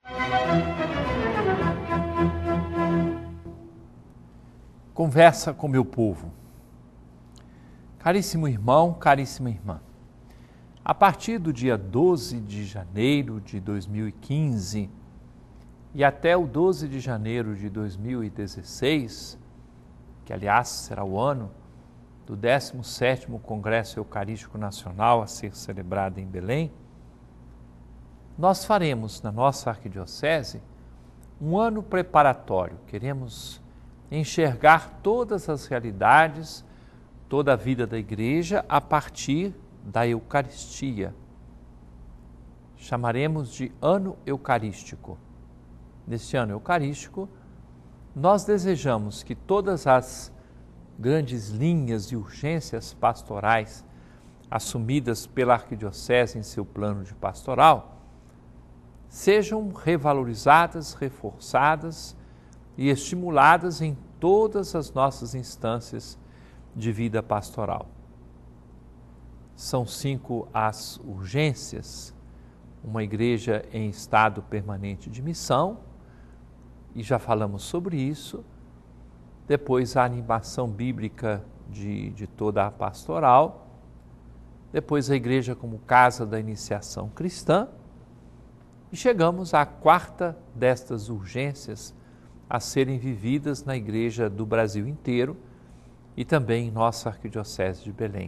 Conversa com meu povo. Caríssimo irmão, caríssima irmã, a partir do dia 12 de janeiro de 2015 e até o 12 de janeiro de 2016, que aliás será o ano do 17º Congresso Eucarístico Nacional a ser celebrado em Belém, nós faremos na nossa arquidiocese um ano preparatório. Queremos enxergar todas as realidades, toda a vida da igreja a partir da Eucaristia. Chamaremos de Ano Eucarístico. Neste ano eucarístico, nós desejamos que todas as grandes linhas e urgências pastorais assumidas pela arquidiocese em seu plano de pastoral sejam revalorizadas, reforçadas e estimuladas em todas as nossas instâncias de vida pastoral. São 5 as urgências: uma igreja em estado permanente de missão, e já falamos sobre isso. Depois a animação bíblica de toda a pastoral. Depois a igreja como casa da iniciação cristã. E chegamos à 4ª destas urgências a serem vividas na igreja do Brasil inteiro e também em nossa arquidiocese de Belém.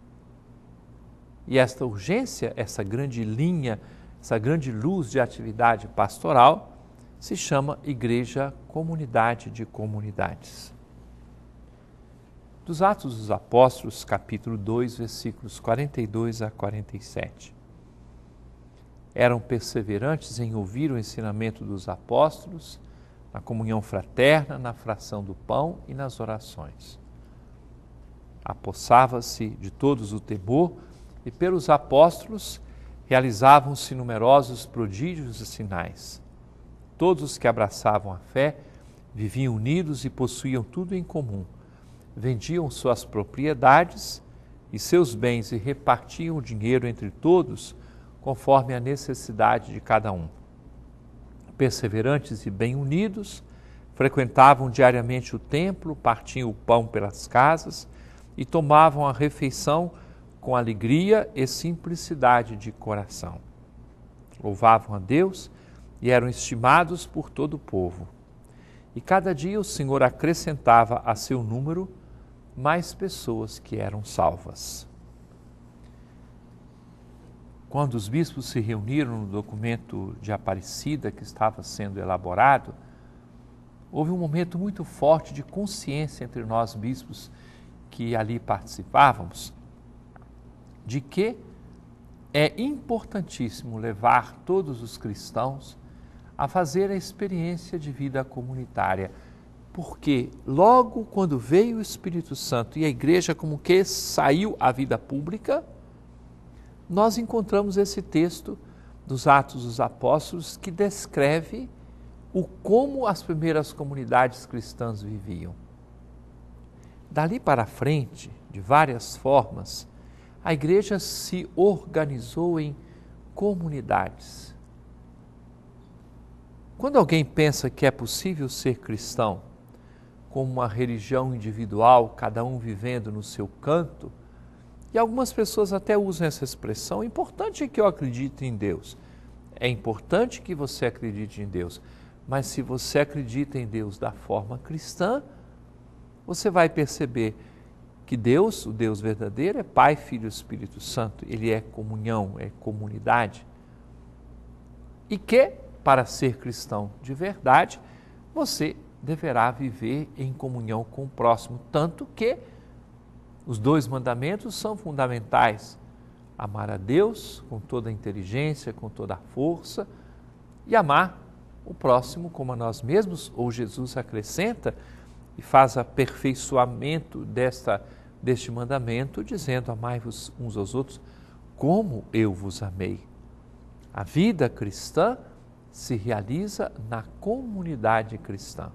E esta urgência, essa grande linha, essa grande luz de atividade pastoral, se chama Igreja Comunidade de Comunidades. Dos Atos dos Apóstolos, capítulo 2, versículos 42 a 47. Eram perseverantes em ouvir o ensinamento dos apóstolos, na comunhão fraterna, na fração do pão e nas orações. Apossava-se de todos o temor e pelos apóstolos realizavam-se numerosos prodígios e sinais. Todos os que abraçavam a fé viviam unidos e possuíam tudo em comum. Vendiam suas propriedades e seus bens e repartiam o dinheiro entre todos conforme a necessidade de cada um. Perseverantes e bem unidos, frequentavam diariamente o templo, partiam o pão pelas casas e tomavam a refeição com alegria e simplicidade de coração. Louvavam a Deus e eram estimados por todo o povo. E cada dia o Senhor acrescentava a seu número mais pessoas que eram salvas. Quando os bispos se reuniram no documento de Aparecida que estava sendo elaborado, houve um momento muito forte de consciência entre nós bispos que ali participávamos, de que é importantíssimo levar todos os cristãos a fazer a experiência de vida comunitária, porque logo quando veio o Espírito Santo e a igreja como que saiu à vida pública, nós encontramos esse texto dos Atos dos Apóstolos que descreve o como as primeiras comunidades cristãs viviam. Dali para frente, de várias formas, a igreja se organizou em comunidades. Quando alguém pensa que é possível ser cristão como uma religião individual, cada um vivendo no seu canto, e algumas pessoas até usam essa expressão, é importante que eu acredite em Deus. É importante que você acredite em Deus, mas se você acredita em Deus da forma cristã, você vai perceber que Deus, o Deus verdadeiro, é Pai, Filho e Espírito Santo. Ele é comunhão, é comunidade. E que, para ser cristão de verdade, você deverá viver em comunhão com o próximo, tanto que os 2 mandamentos são fundamentais: amar a Deus com toda a inteligência, com toda a força, e amar o próximo como a nós mesmos, ou Jesus acrescenta e faz aperfeiçoamento deste mandamento, dizendo: amai-vos uns aos outros como eu vos amei. A vida cristã se realiza na comunidade cristã.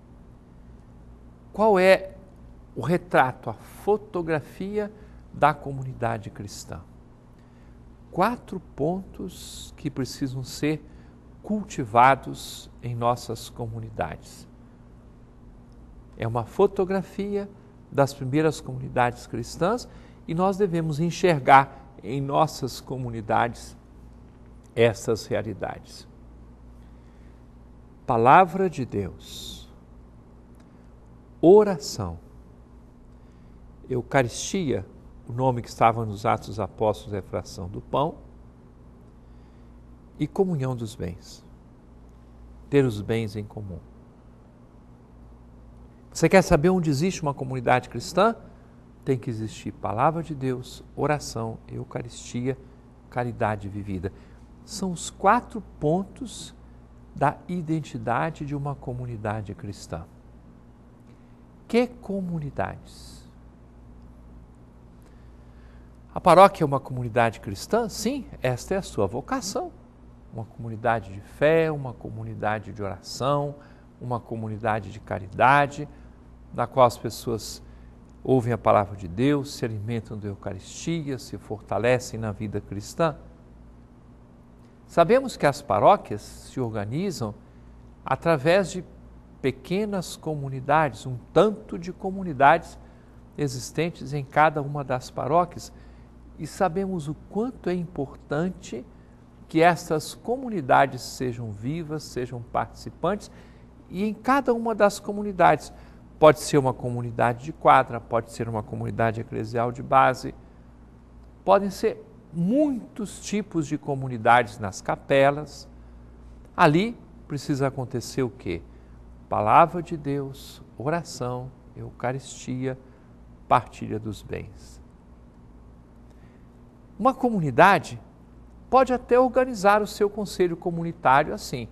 Qual é o retrato, a fotografia da comunidade cristã? 4 pontos que precisam ser cultivados em nossas comunidades. É uma fotografia das primeiras comunidades cristãs e nós devemos enxergar em nossas comunidades essas realidades. Palavra de Deus, oração, Eucaristia, o nome que estava nos Atos dos Apóstolos é fração do pão, e comunhão dos bens, ter os bens em comum. Você quer saber onde existe uma comunidade cristã? Tem que existir palavra de Deus, oração, Eucaristia, caridade vivida. São os 4 pontos da identidade de uma comunidade cristã. Que comunidades? A paróquia é uma comunidade cristã? Sim, esta é a sua vocação. Uma comunidade de fé, uma comunidade de oração, uma comunidade de caridade, na qual as pessoas ouvem a palavra de Deus, se alimentam da Eucaristia, se fortalecem na vida cristã. Sabemos que as paróquias se organizam através de pequenas comunidades, um tanto de comunidades existentes em cada uma das paróquias, e sabemos o quanto é importante que essas comunidades sejam vivas, sejam participantes, e em cada uma das comunidades, pode ser uma comunidade de quadra, pode ser uma comunidade eclesial de base, podem ser muitos tipos de comunidades nas capelas. Ali precisa acontecer o quê? Palavra de Deus, oração, Eucaristia, partilha dos bens. Uma comunidade pode até organizar o seu conselho comunitário assim.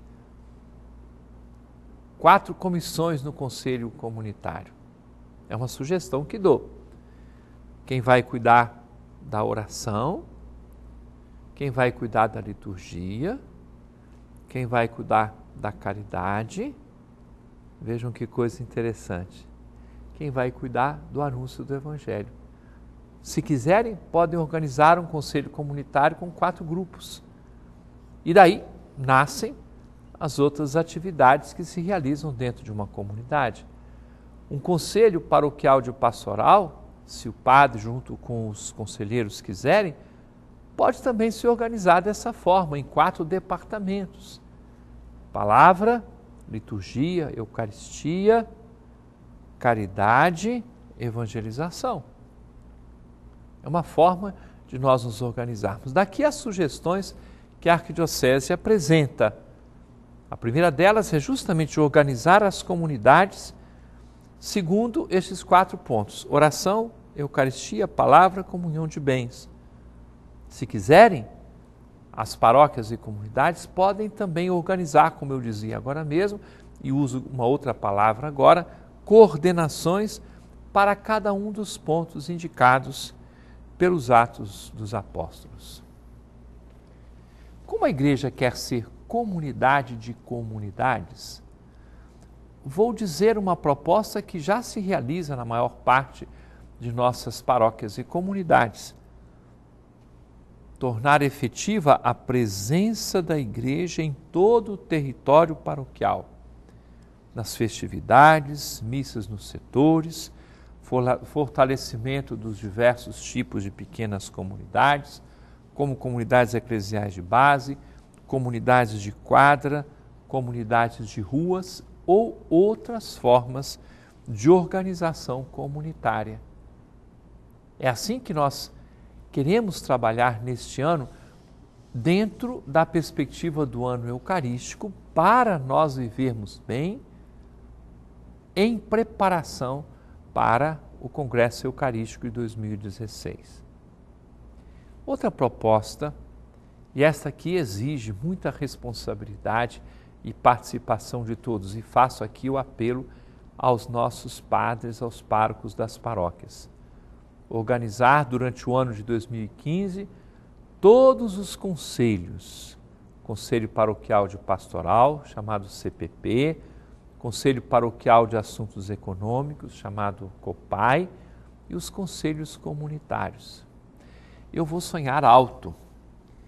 4 comissões no conselho comunitário. É uma sugestão que dou. Quem vai cuidar da oração, quem vai cuidar da liturgia, quem vai cuidar da caridade, vejam que coisa interessante, quem vai cuidar do anúncio do Evangelho. Se quiserem, podem organizar um conselho comunitário com 4 grupos. E daí nascem as outras atividades que se realizam dentro de uma comunidade. Um conselho paroquial de pastoral, se o padre junto com os conselheiros quiserem, pode também se organizar dessa forma, em 4 departamentos. Palavra, liturgia, Eucaristia, caridade, evangelização. É uma forma de nós nos organizarmos. Daqui as sugestões que a Arquidiocese apresenta. A primeira delas é justamente organizar as comunidades segundo estes 4 pontos: oração, Eucaristia, palavra, comunhão de bens. Se quiserem, as paróquias e comunidades podem também organizar, como eu dizia agora mesmo, e uso uma outra palavra agora, coordenações para cada um dos pontos indicados pelos Atos dos Apóstolos. Como a igreja quer ser comunidade de comunidades, vou dizer uma proposta que já se realiza na maior parte de nossas paróquias e comunidades. Tornar efetiva a presença da igreja em todo o território paroquial, nas festividades, missas nos setores, fortalecimento dos diversos tipos de pequenas comunidades, como comunidades eclesiais de base, comunidades de quadra, comunidades de ruas ou outras formas de organização comunitária. É assim que nós queremos trabalhar neste ano, dentro da perspectiva do ano eucarístico, para nós vivermos bem, em preparação para o Congresso Eucarístico de 2016. Outra proposta, e esta aqui exige muita responsabilidade e participação de todos, e faço aqui o apelo aos nossos padres, aos párocos das paróquias. Organizar durante o ano de 2015 todos os conselhos, Conselho Paroquial de Pastoral, chamado CPP, Conselho Paroquial de Assuntos Econômicos, chamado COPAI, e os conselhos comunitários. Eu vou sonhar alto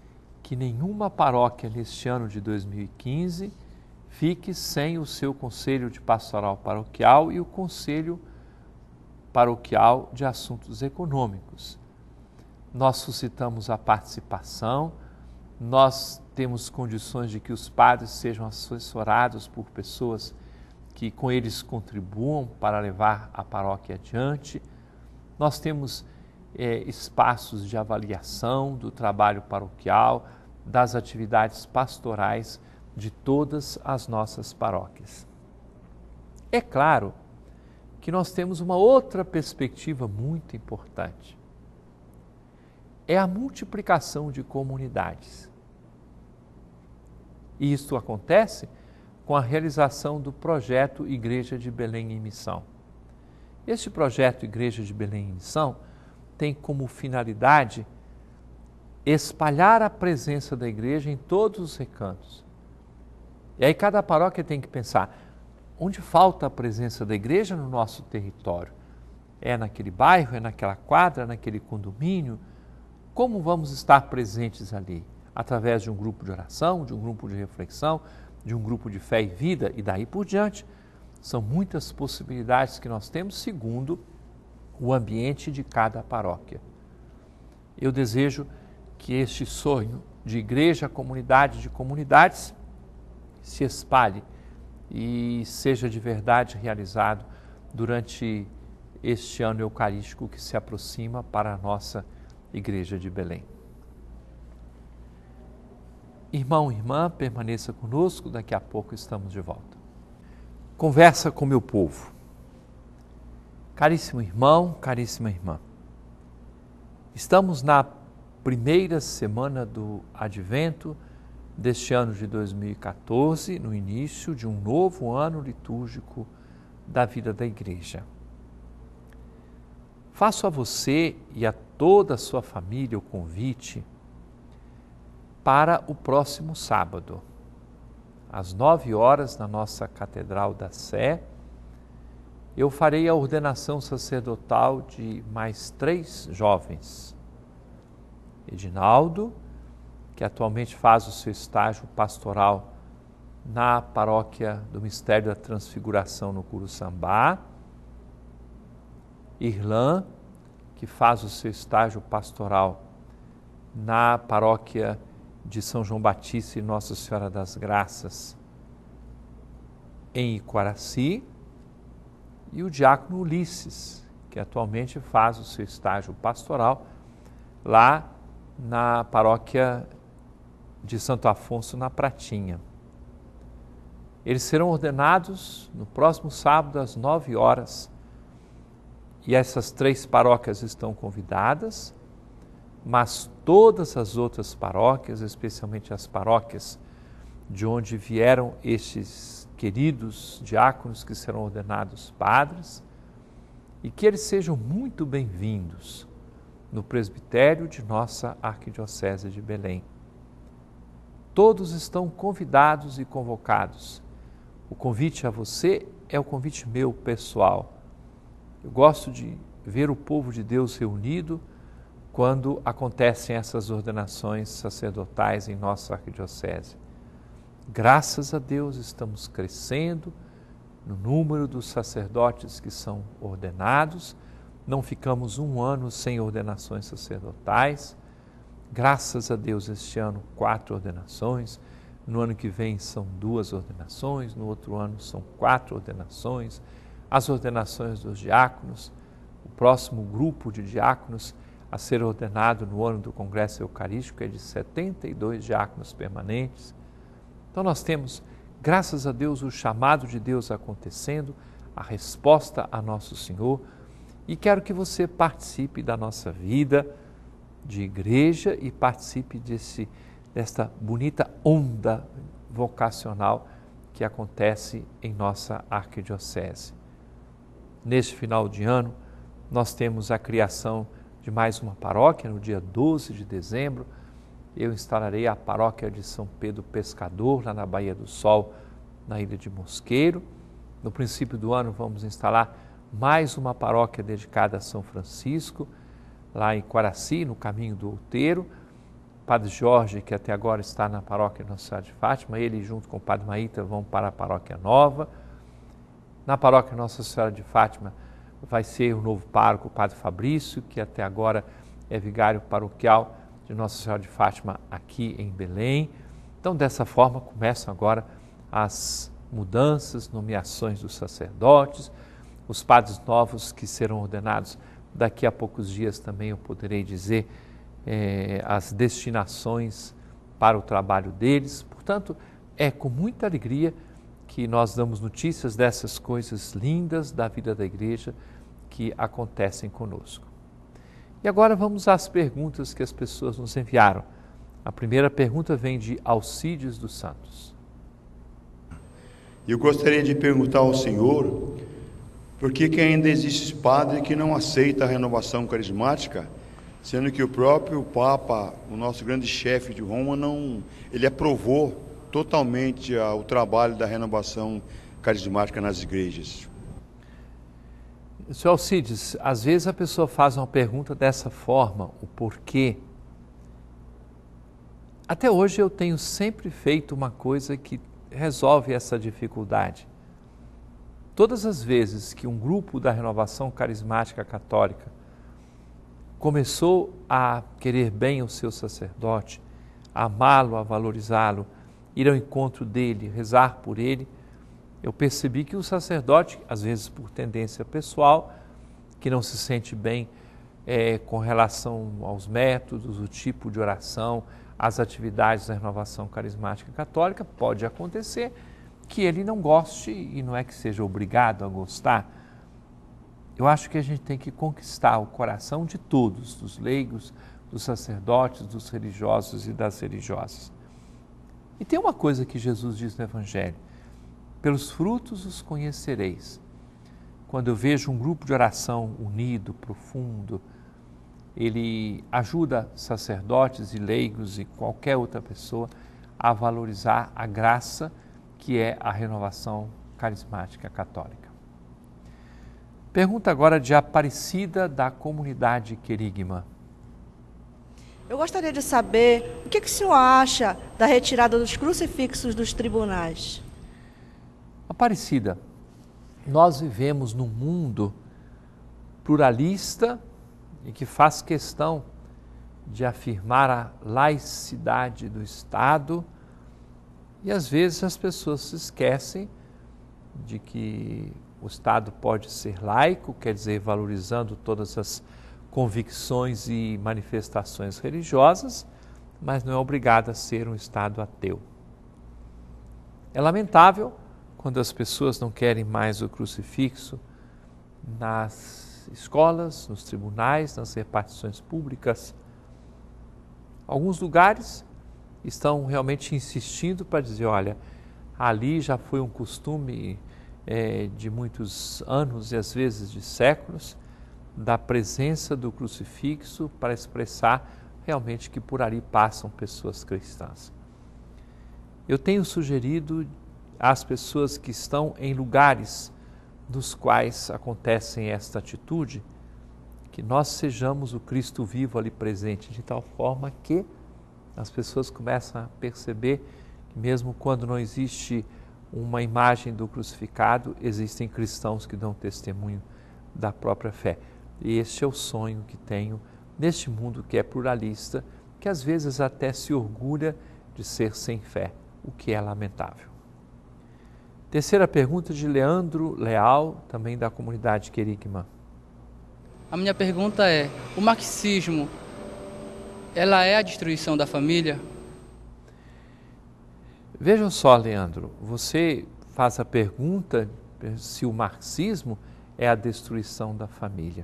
que nenhuma paróquia neste ano de 2015 fique sem o seu Conselho de Pastoral Paroquial e o Conselho Paroquial de Assuntos Econômicos. Nós suscitamos a participação, nós temos condições de que os padres sejam assessorados por pessoas que com eles contribuam para levar a paróquia adiante. Nós temos espaços de avaliação do trabalho paroquial, das atividades pastorais de todas as nossas paróquias. É claro que nós temos uma outra perspectiva muito importante. É a multiplicação de comunidades. E isto acontece com a realização do projeto Igreja de Belém em Missão. Este projeto Igreja de Belém em Missão tem como finalidade espalhar a presença da igreja em todos os recantos. E aí cada paróquia tem que pensar, onde falta a presença da igreja no nosso território? É naquele bairro, é naquela quadra, naquele condomínio? Como vamos estar presentes ali? Através de um grupo de oração, de um grupo de reflexão, de um grupo de fé e vida e daí por diante. São muitas possibilidades que nós temos segundo o ambiente de cada paróquia. Eu desejo que este sonho de igreja, comunidade de comunidades, se espalhe e seja de verdade realizado durante este ano eucarístico que se aproxima para a nossa Igreja de Belém. Irmão e irmã, permaneça conosco, daqui a pouco estamos de volta. Conversa com meu povo. Caríssimo irmão, caríssima irmã, estamos na primeira semana do Advento deste ano de 2014, no início de um novo ano litúrgico da vida da Igreja. Faço a você e a toda a sua família o convite para o próximo sábado, às 9 horas, na nossa Catedral da Sé, eu farei a ordenação sacerdotal de mais 3 jovens. Edinaldo, que atualmente faz o seu estágio pastoral na paróquia do Mistério da Transfiguração no Curuçambá. Irlã, que faz o seu estágio pastoral na paróquia de São João Batista e Nossa Senhora das Graças, em Iquaraci. E o diácono Ulisses, que atualmente faz o seu estágio pastoral lá na paróquia de Santo Afonso, na Pratinha. Eles serão ordenados no próximo sábado, às 9 horas. E essas 3 paróquias estão convidadas, mas todas as outras paróquias, especialmente as paróquias de onde vieram estes queridos diáconos que serão ordenados padres, e que eles sejam muito bem-vindos no presbitério de nossa Arquidiocese de Belém. Todos estão convidados e convocados. O convite a você é o convite meu pessoal. Eu gosto de ver o povo de Deus reunido quando acontecem essas ordenações sacerdotais em nossa Arquidiocese. Graças a Deus estamos crescendo no número dos sacerdotes que são ordenados. Não ficamos um ano sem ordenações sacerdotais. Graças a Deus este ano 4 ordenações. No ano que vem são 2 ordenações. No outro ano são 4 ordenações. As ordenações dos diáconos. O próximo grupo de diáconos a ser ordenado no ano do Congresso Eucarístico é de 72 diáconos permanentes. Então nós temos, graças a Deus, o chamado de Deus acontecendo, a resposta a Nosso Senhor, e quero que você participe da nossa vida de igreja e participe desta bonita onda vocacional que acontece em nossa Arquidiocese. Neste final de ano, nós temos a criação de mais uma paróquia, no dia 12 de dezembro, eu instalarei a paróquia de São Pedro Pescador, lá na Baía do Sol, na Ilha de Mosqueiro. No princípio do ano vamos instalar mais uma paróquia dedicada a São Francisco, lá em Quaraci, no Caminho do Outeiro, Padre Jorge, que até agora está na paróquia Nossa Senhora de Fátima, ele junto com o Padre Maíta vão para a paróquia nova. Na paróquia Nossa Senhora de Fátima vai ser o novo pároco, o Padre Fabrício, que até agora é vigário paroquial de Nossa Senhora de Fátima aqui em Belém. Então, dessa forma, começam agora as mudanças, nomeações dos sacerdotes, os padres novos que serão ordenados daqui a poucos dias também eu poderei dizer as destinações para o trabalho deles. Portanto, é com muita alegria que nós damos notícias dessas coisas lindas da vida da igreja que acontecem conosco. E agora vamos às perguntas que as pessoas nos enviaram. A primeira pergunta vem de Alcides dos Santos. Eu gostaria de perguntar ao senhor por que ainda existe padre que não aceita a renovação carismática, sendo que o próprio Papa, o nosso grande chefe de Roma, ele aprovou totalmente o trabalho da renovação carismática nas igrejas. Senhor Alcides, às vezes a pessoa faz uma pergunta dessa forma, o porquê. Até hoje eu tenho sempre feito uma coisa que resolve essa dificuldade. Todas as vezes que um grupo da Renovação Carismática Católica começou a querer bem o seu sacerdote, a amá-lo, a valorizá-lo, ir ao encontro dele, rezar por ele, eu percebi que o sacerdote, às vezes por tendência pessoal, que não se sente bem com relação aos métodos, o tipo de oração, as atividades da Renovação Carismática Católica, pode acontecer que ele não goste e não é que seja obrigado a gostar. Eu acho que a gente tem que conquistar o coração de todos, dos leigos, dos sacerdotes, dos religiosos e das religiosas. E tem uma coisa que Jesus diz no Evangelho: pelos frutos os conhecereis. Quando eu vejo um grupo de oração unido, profundo, ele ajuda sacerdotes e leigos e qualquer outra pessoa a valorizar a graça que é a renovação carismática católica. Pergunta agora de Aparecida, da comunidade Querigma. Eu gostaria de saber o que o senhor acha da retirada dos crucifixos dos tribunais. Aparecida, nós vivemos num mundo pluralista e que faz questão de afirmar a laicidade do Estado, e às vezes as pessoas se esquecem de que o Estado pode ser laico, quer dizer, valorizando todas as convicções e manifestações religiosas, mas não é obrigado a ser um Estado ateu. É lamentável quando as pessoas não querem mais o crucifixo nas escolas, nos tribunais, nas repartições públicas. Alguns lugares estão realmente insistindo para dizer, olha, ali já foi um costume de muitos anos e às vezes de séculos, da presença do crucifixo para expressar realmente que por ali passam pessoas cristãs. Eu tenho sugerido às pessoas que estão em lugares nos quais acontecem esta atitude, que nós sejamos o Cristo vivo ali presente, de tal forma que as pessoas começam a perceber que mesmo quando não existe uma imagem do crucificado, existem cristãos que dão testemunho da própria fé. E este é o sonho que tenho neste mundo que é pluralista, que às vezes até se orgulha de ser sem fé, o que é lamentável. Terceira pergunta de Leandro Leal, também da comunidade Querigma. A minha pergunta é, o marxismo, ela é a destruição da família? Vejam só, Leandro, você faz a pergunta se o marxismo é a destruição da família.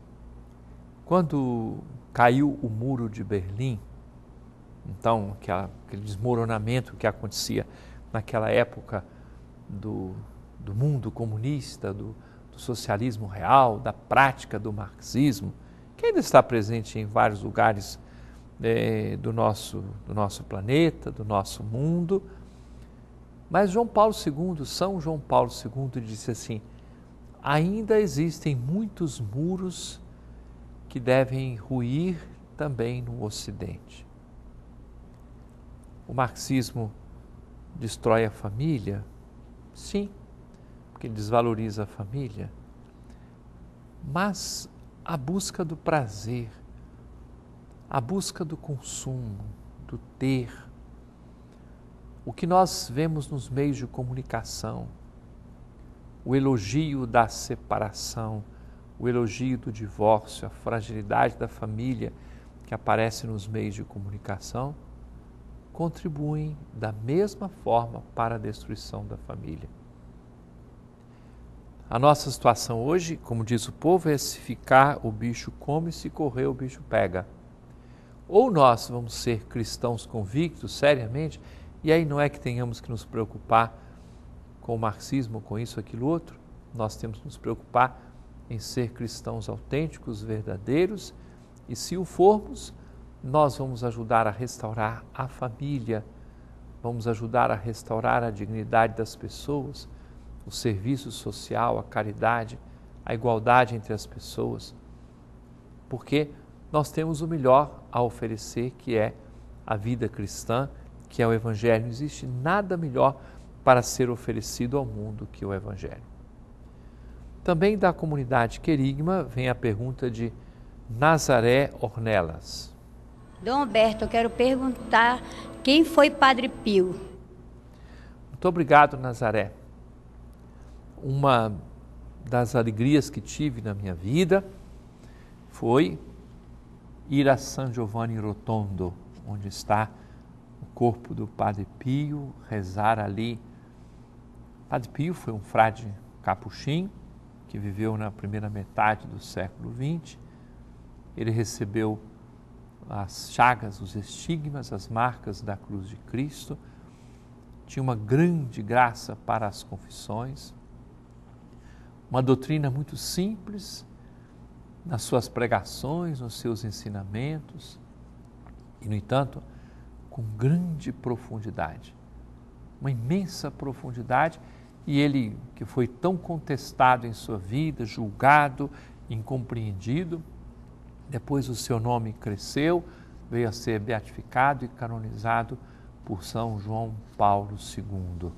Quando caiu o muro de Berlim, então aquele desmoronamento que acontecia naquela época do mundo comunista, do socialismo real, da prática do marxismo, que ainda está presente em vários lugares do nosso planeta, do nosso mundo. Mas São João Paulo II disse assim, ainda existem muitos muros que devem ruir também no Ocidente. O marxismo destrói a família? Sim, porque ele desvaloriza a família. Mas a busca do prazer, a busca do consumo, do ter, o que nós vemos nos meios de comunicação, o elogio da separação, o elogio do divórcio, a fragilidade da família que aparece nos meios de comunicação, contribuem da mesma forma para a destruição da família. A nossa situação hoje, como diz o povo, é se ficar o bicho come, se correr o bicho pega. Ou nós vamos ser cristãos convictos, seriamente, e aí não é que tenhamos que nos preocupar com o marxismo, com isso, aquilo, outro. Nós temos que nos preocupar em ser cristãos autênticos, verdadeiros, e se o formos, nós vamos ajudar a restaurar a família, vamos ajudar a restaurar a dignidade das pessoas, o serviço social, a caridade, a igualdade entre as pessoas, porque nós temos o melhor a oferecer, que é a vida cristã, que é o Evangelho. Não existe nada melhor para ser oferecido ao mundo que o Evangelho. Também da comunidade Querigma vem a pergunta de Nazaré Ornelas. Dom Alberto, eu quero perguntar quem foi Padre Pio? Muito obrigado, Nazaré. Uma das alegrias que tive na minha vida foi ir a San Giovanni Rotondo, onde está o corpo do Padre Pio, rezar ali. Padre Pio foi um frade capuchinho que viveu na primeira metade do século XX. Ele recebeu as chagas, os estigmas, as marcas da cruz de Cristo. Tinha uma grande graça para as confissões. Uma doutrina muito simples nas suas pregações, nos seus ensinamentos, e, no entanto, com grande profundidade, uma imensa profundidade, e ele, que foi tão contestado em sua vida, julgado, incompreendido, depois o seu nome cresceu, veio a ser beatificado e canonizado por São João Paulo II.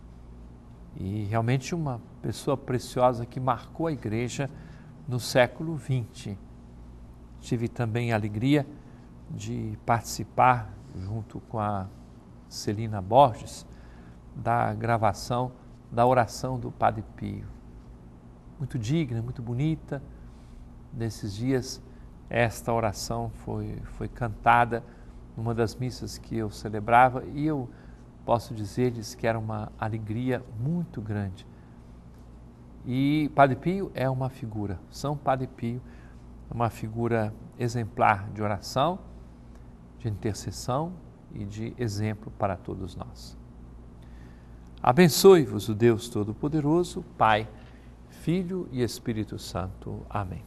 E realmente uma pessoa preciosa que marcou a Igreja no século XX. Tive também a alegria de participar, junto com a Celina Borges, da gravação da oração do Padre Pio. Muito digna, muito bonita. Nesses dias, esta oração foi cantada numa das missas que eu celebrava, e eu posso dizer-lhes que era uma alegria muito grande. E Padre Pio é uma figura, São Padre Pio é uma figura exemplar de oração, de intercessão e de exemplo para todos nós. Abençoe-vos o Deus Todo-Poderoso, Pai, Filho e Espírito Santo. Amém.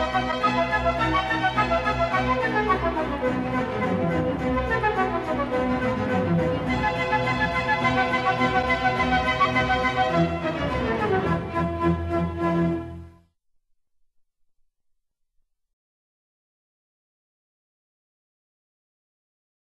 Música